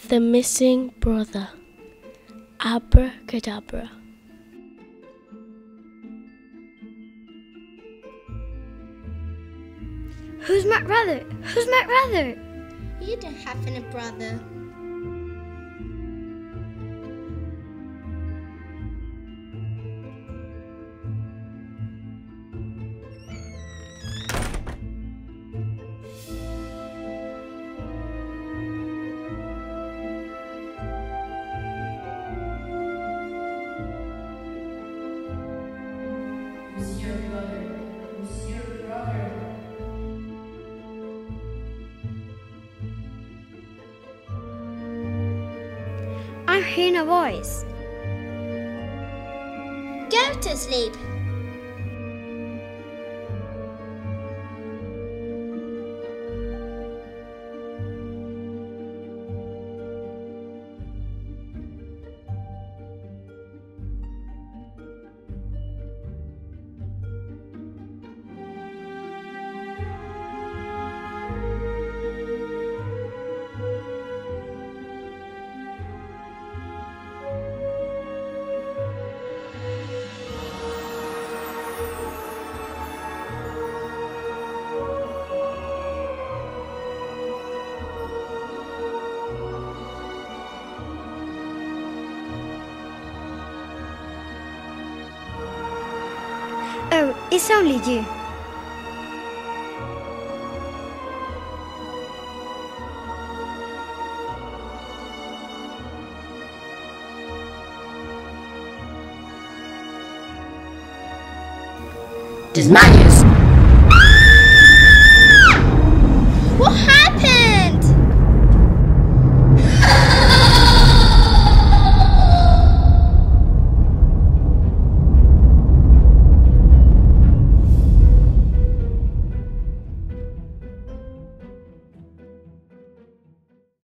The Missing Brother. Abracadabra. Who's my brother? Who's my brother? You don't have any brother. Monsieur brother, Monsieur brother. I'm hearing a voice. Go to sleep. Oh, it's only you. Desmayos!